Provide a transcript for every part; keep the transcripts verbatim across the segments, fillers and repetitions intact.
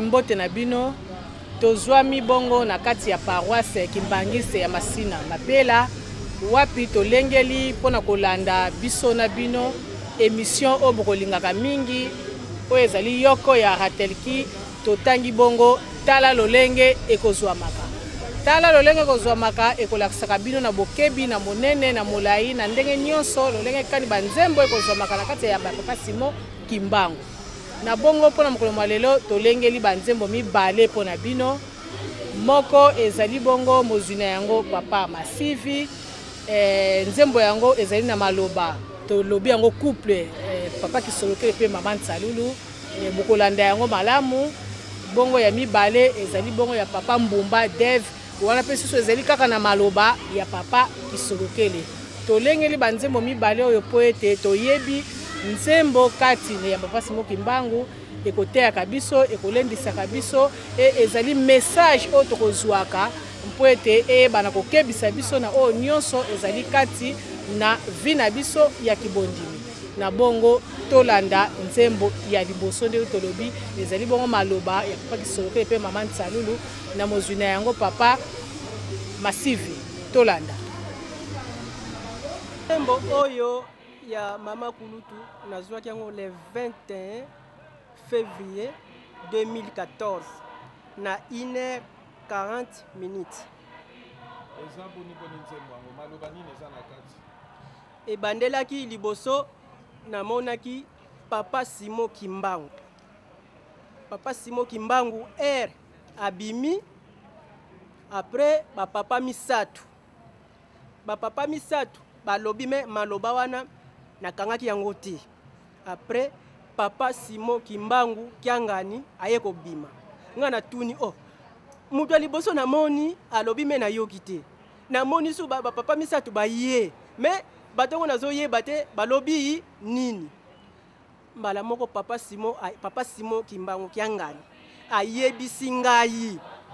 mbote na bino tozwami bongo na kati ya paroisse Kimbangise ya Masina Mapela wapi tolengeli pona kolanda biso na bino émission o bokolingaka mingi o ezali yoko ya Ratelki totangi bongo tala lolenge ekozwamaka tala lolenge ekozwamaka ekolakisaka bino na bokebi na monene na molai na ndenge nyonso lolenge kani banzembo ekozwamaka na kati ya Papa Simon Kimbangu na bongo pona mokolo malelo tolengeli banzembo mibale pona bino moko ezali bongo mozuna yango Papa Masivi eh, nzembo yango ezali na maloba tolobi yango couple eh, Papa Kisolokele pe Mama Nsalulu eh, bokolanda yango malamu bongo ya mibale ezali bongo ya Papa Mbumba Dev wana pe susu ezali kaka na maloba ya Papa Kisolokele tolengeli banzembo mibale oyo po ete toyebi nzembo kati ya Papa Simon Kimbangu ekoteaka biso ekolendisaka biso e ezali message oyo tokozwaka mpo ete eyebana kokebisa biso na oyo nyonso ezali kati na vi na biso ya kibondimi na bongo tolanda nzembo ya liboso nde tolobi ezali bongo maloba ya Papa Kisolokele pe Mama Nsalulu na mozwina yango Papa Masivi tolanda nzembo oyo ya Mama Kulutu nazwaki yango le vingt et un février deux mille quatorze na une heure quarante minutes. Ebandelaki liboso namonaki Papa Simon Kimbangu. Papa Simon Kimbangu er abimi après ba papa misatu. Ba papa misatu balobi me maloba wana nakangaki yango te. Après Papa Simon Kimbangu kiangani aye kobima. Ngana tuni oh mutu liboso na moni alobi me na yoki te. Na moni su ba papa misatu ba ye. Mais batongo nazo ye bate balobi nini. Mbala moko Papa Simon Papa Simon Kimbangu kiangani ayebisi ngai.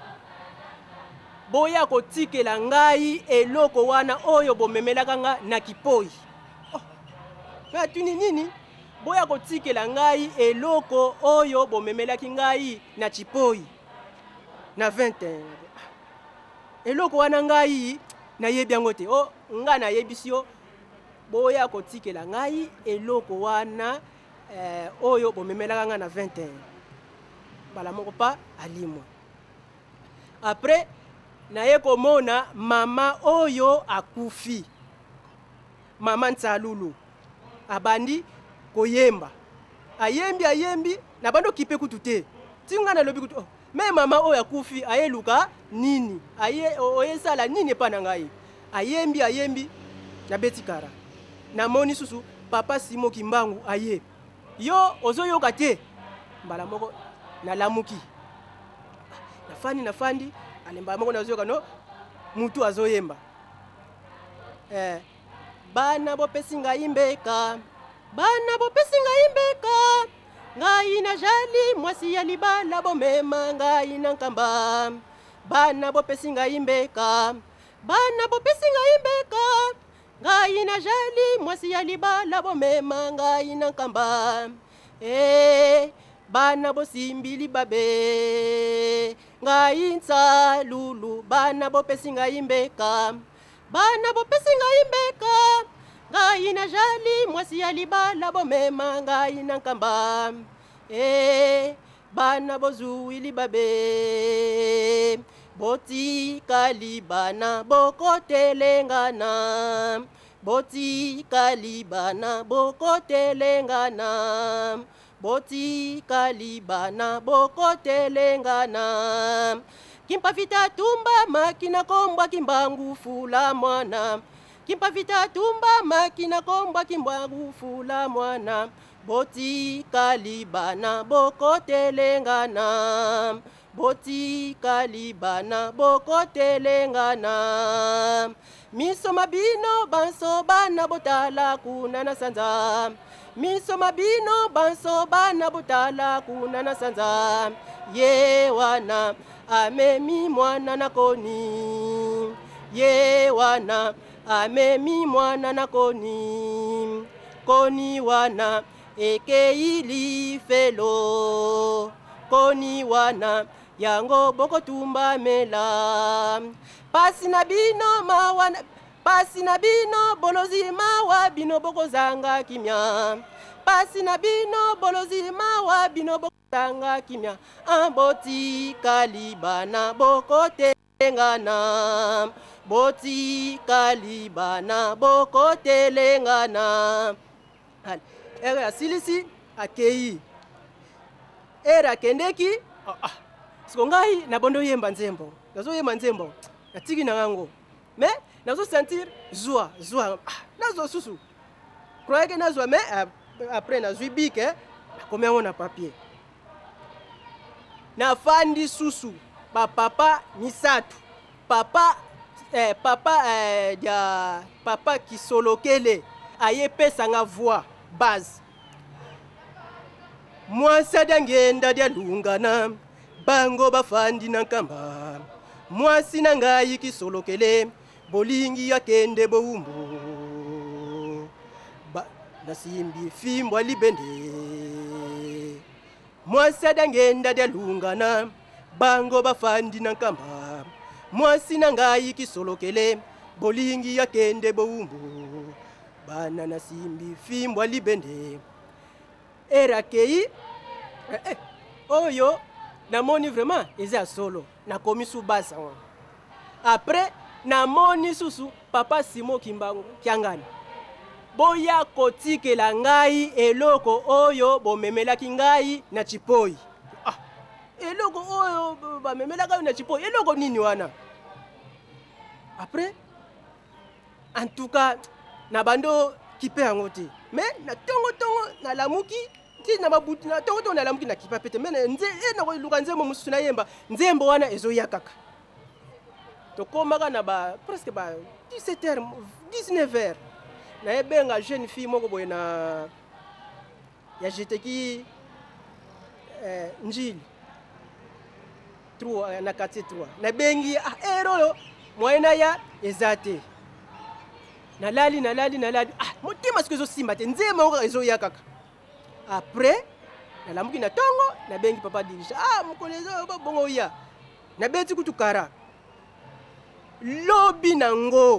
Boya kotikela ngai eloko wana oyo bomemelaka nga na kipoi. Oh. Na tuni nini? Boya kotikela ngai eloko oyo bomemelaki ngai na chipoi. Na vingt et un. Eloko wana ngai na yebi yango te. Oh, nga na yebisi yo. Boya kotikela ngai eloko wana eh, oyo bomemelaka nga na vingt et un. Bala moko pa alimwa. Après naye komona mama oyo akufi. Mama Nsalulu. Abandi koyemba. Ayembi ayembi na bando kipe kutu te. Tinga na lobi kutu. Oh. Me mama oyo akufi ayeluka nini? Aye oyesala nini pa na ngai? Ayembi ayembi na betikara. Na moni susu Papa Simon Kimbangu aye. Yo ozoyoka te. Mbala moko na lamuki. Nafani nafandi alemba moko nazoyoka no mutu azoyemba. Eh bana bopesi ngai mbeka. Bana bopesi ngai mbeka. Ngai na jali mwasi ya libala bomema ngai na nkamba. Bana bopesi ngai mbeka. Bana bopesi ngai mbeka. Ngai na jali mwasi ya libala bomema ngai na nkamba. Eh bana bosimbili babe. Ngai Nsalulu bana bopesi ngai mbeka. Bana bopesi ngai mbeka. Ngai na jali mwasi ya libala bomema ngai na nkamba. Eh bana bozuili babe. Boti kalibana bokotelengana. Boti kalibana bokotelengana. Boti kalibana bokotelengana. Kimpa vita tumba makina kombwa Kimbangu fula mwana. Kimpa vita tumba makina kombwa Kimbangu fula mwana. Boti kalibana bokotelengana. Boti kalibana bokotelengana. Miso mabino banso bana botala kuna na sanza. Miso mabino banso bana botala kuna na sanza. Ye wana amemi mwana na koni. Ye wana amemi mwana na koni. Koni wana ekeili felo. koni wana yango boko tumba mela pasi na bino mawana pasi na bino bolozi mawa bino boko zanga kimya pasi na bino bolozi mawa bino boko zanga kimya amboti kalibana boko telengana boti kalibana boko telengana era silisi akei era kendeki ah, ah. Sikongai na bondo yemba nzembo nazo yemba nzembo natiki na ngango me nazo sentir joie joie ah, nazo susu croyez que nazo mais après nazo bike nakomia ngona papier na fandi susu ba papa misatu papa eh, papa eh, ya papa kisolokele aye pesa nga voix base mwasi adangenda dyalungana bango bafandi na nkamba mwasi na ngai kisolokele bolingi yakende bowumbu ba nasimbi fimbo libende mwasi adangenda dyalungana bango bafandi na nkamba mwasi na ngai kisolokele bolingi yakende bowumbu bana nasimbi fimbo libende erakei eh, eh, oyo namoni vraiment eza solo nakomi su basa après namoni susu papa Simo Kimbangu Kiangani boya kotikela ngai eloko oyo bomemelaki ngai na Chipoi ah, eloko oyo bamemelaka na Chipoi eloko nini wana après en tout cas na bando kipe yango te mais na tongo tongo na lamuki ti na mabuti na tongo tongo na lamuki na kipa pete mais nze e na ko luka nzembo mususu na yemba nzembo wana ezo yakaka to komaka na ba presque ba dix-sept heures dix-neuf heures na ebenga jeune fille moko boye na ya jeteki eh, njili trois na quartier trois na bengi ah erolo moyena ya ezate na lali na lali na lali ah motima sikezo simba te nzema ngo ezo yakaka après na lamuki na tongo na bengi papa dirija ah mukolezo bongo ya na beti kutukara lobi nango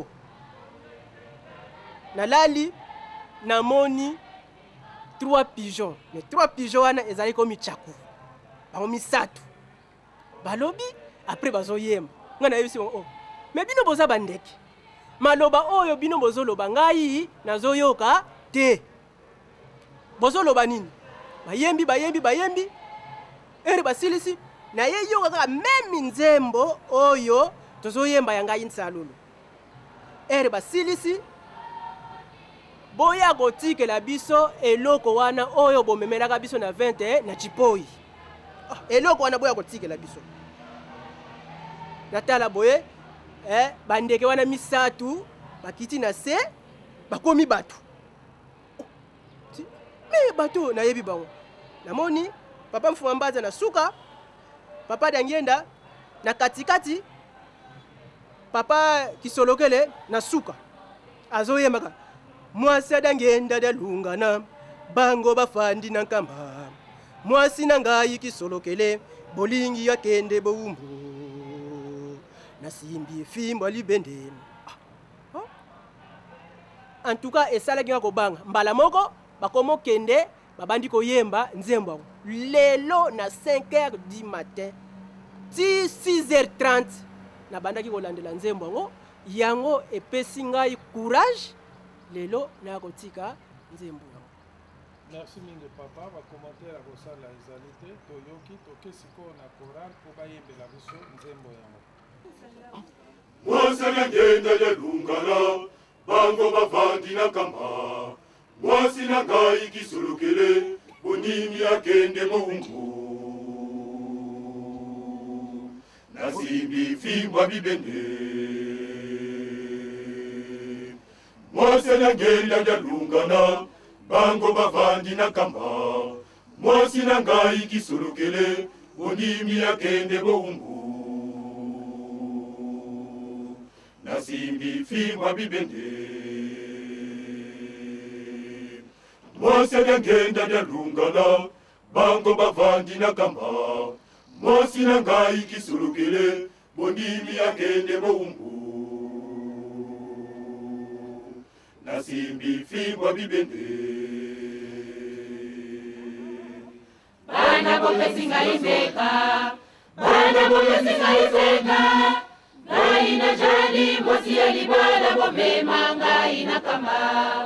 na lali na moni trois pigeons mais trois pigeons wana ezali komi chaku bango misatu balobi après bazoyema ngana yebisi oh mais bino boza bandeki maloba oyo bino bozoloba ngai nazoyoka te bozoloba nini bayembi bayembi bayembi ere basilisi na ye yoka kaka meme nzembo oyo tozoyemba ya ngai nsalulu ere basilisi boya kotikela biso eloko wana oyo bomemelaka biso na vingt et un na Chipoi oh, eloko wana boya kotikela biso natala boye eh, bandeke wana misatu bakiti na se bakomi batu oh, me batu na yebi bango namoni papa Mfumambaza na suka papa Dangienda na katikati papa Kisolokele na suka azoyemaka mwasi adangenda dalungana bango bafandi na nkamba mwasi na ngai Kisolokele bolingi yakende bowumbu nasimbi fimbo libende ah. oh. En tout cas esalaki nga kobanga mbala moko bakomo kende babandi koyemba nzembo lelo na cinq heures du matin ti six heures trente na bandaki kolandela nzembo yango yango epesi ngai courage lelo na kotika nzembo. Merci mingi papa ba commentaire à kosala ezalité toyoki tokesiko na choral po bayembela biso nzembo yango. Mwasi agenda yalungana bango bafandi na kamba mwasi na ngai Kisolokele bonimi akende bowumbu nasimbi fimbo bibende mwasi agenda yalungana bango bafandi na kamba mwasi na ngai Kisolokele bonimi akende bowumbu nasimbi fimbo bibende mwasi agenda yalungana bango bavandi na kamba mwasi na ngai kisulukile bondimi akende boumbu nasimbi fibwa bibende bana bopesi ngai mbeka bana bopesi ngai mbeka ngai na jali mwasi ya libala bomema ngai na kamba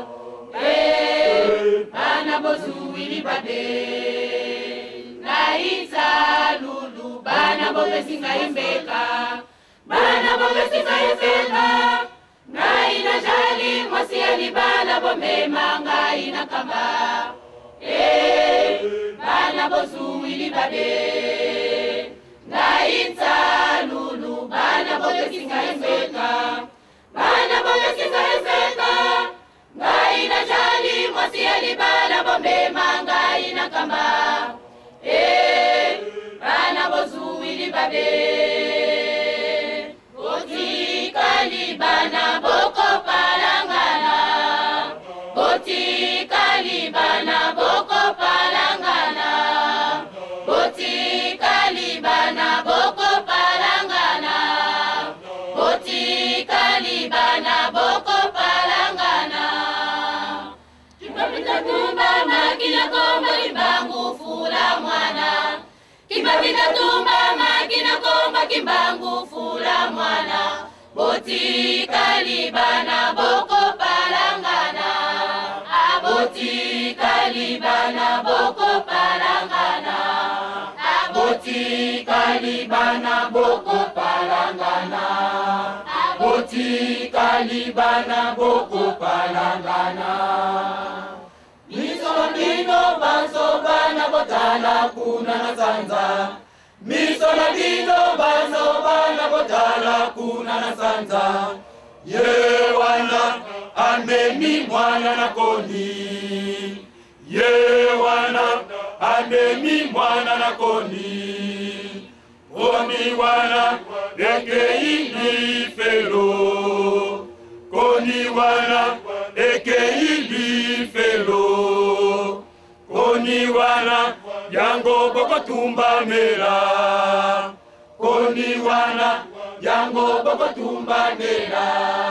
eh bana bozuwi libade naita lulu bana bopesi ngai mbeka bana bopesi ngai mbeka ngai na jali mwasi ya libala bomema ngai na kamba eh bana bozuwi libade naita lulu bana bopesi ngai mbeka bana bopesi ngai mbeka ngai na jali mwasi ya libala bomema ngai na kamba eh bana bozuwi libade botika libana boko palangana botika libana boko palangana botika libana boko palangana botika libana boko palangana kipapita tumba makina komba kimbangu fula mwana kipapita tumba makina komba kimbangu fula mwana botika libana boko palangana abotika libana boko palangana abotika libana boko palangana abotika libana boko palangana miso bino baso bana botala kuna na sanza miso bino baso bana botala kuna na sanza ye wana amemi mwana na koni ye wana amemi mwana na koni koni wana eke ili felo koni wana eke ili felo koni wana yango boko tumba mera koni wana yango boko tumba mera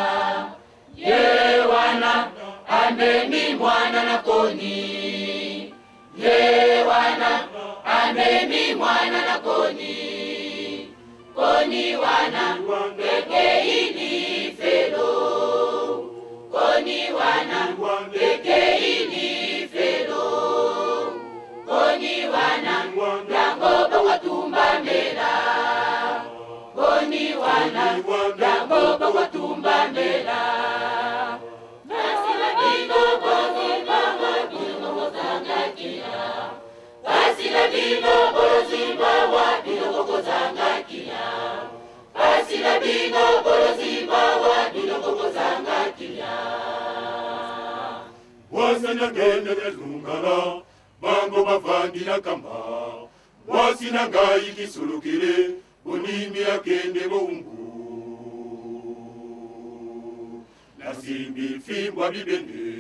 ye wana amemi mwana na koni ye wana amemi mwana na koni koni wana eke ili felo koni wana eke ili felo koni wana yango boko tumba mera koni wana yango boko tumba mera basila bino bozimba wabino bozangakia basila bino bozimba wabino bozangakia basila bino bozimba wabino bozangakia wasana genda yalungana bango bavandi na kamba mwasi na ngai kisulukile bonimi akende boumbu nasimbi fimbwa bibende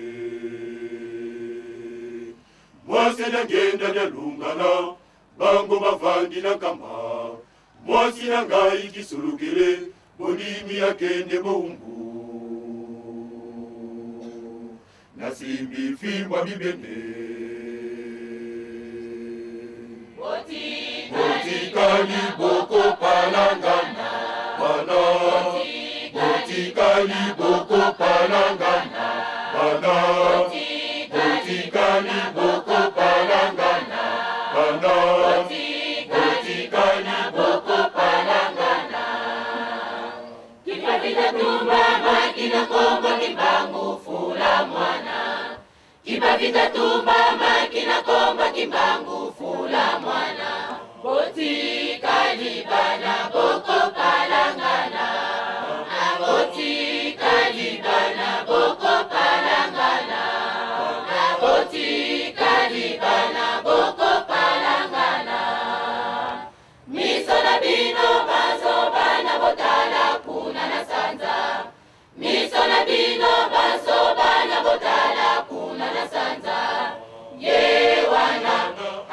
mwasi na genda yalungana bango bavandi na kamba mwasi na ngai kisulukile bonimi akende boumbu nasimbi fimbwa bibende botika liboko palangana bana botika liboko palangana bana botika liboko palangana bana botika liboko palangana kipapita tumba makina komba kimbangu fula mwana kipapita tumba makina komba kimbangu fula mwana botika libana boko palangana abotika libana boko palangana abotika libana boko palangana miso na bino baso bana botala kuna na sanza miso na bino baso bana botala kuna na sanza ye wana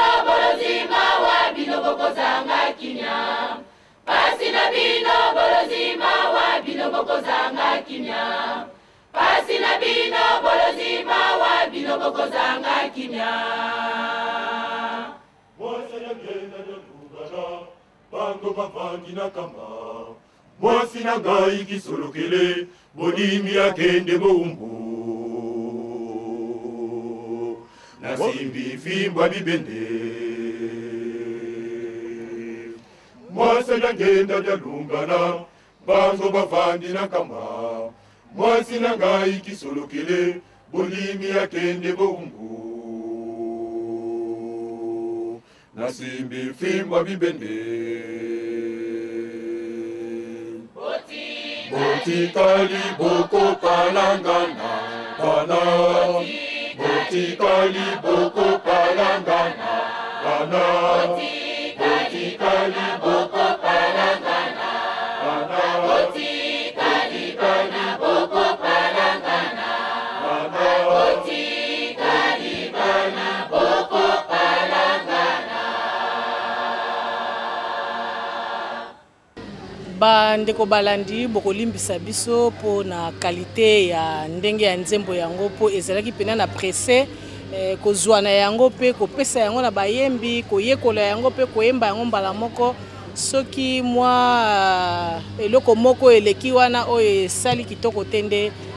bolozima wa bino bokozanga kimia. Pasi na bino bolozima wa bino bokozanga kimia. Pasi na bino bolozima wa bino bokozanga kimia. Mwasi nyangenda nyalugana, bango bavangi na kamba. Mwasi na ngai kisolokele, bonimi akende moumbu. Nasimbi fimbwa bibende. Mwasi nyangenda nyalugana, bango bavangi na kamba. Mwasi na ngai kisolokele, bonimi akende moumbu. Nasimbi fimbwa bibende. Boti kali boko palangana kana. Boti kali boko palangana kana. Boti kali boko palangana kana. Boti kali bana boko palangana kana. Boti kali bana boko palangana. Bandeko balandi bokolimbisa biso po na kalite ya ndenge ya nzembo yango po ezalaki pena na presse eh, kozwana yango pe kopesa yango na bayembi koyekola yango pe koyemba yango mbala moko soki mwa uh, eloko moko eleki wana oyo esali kitoko tende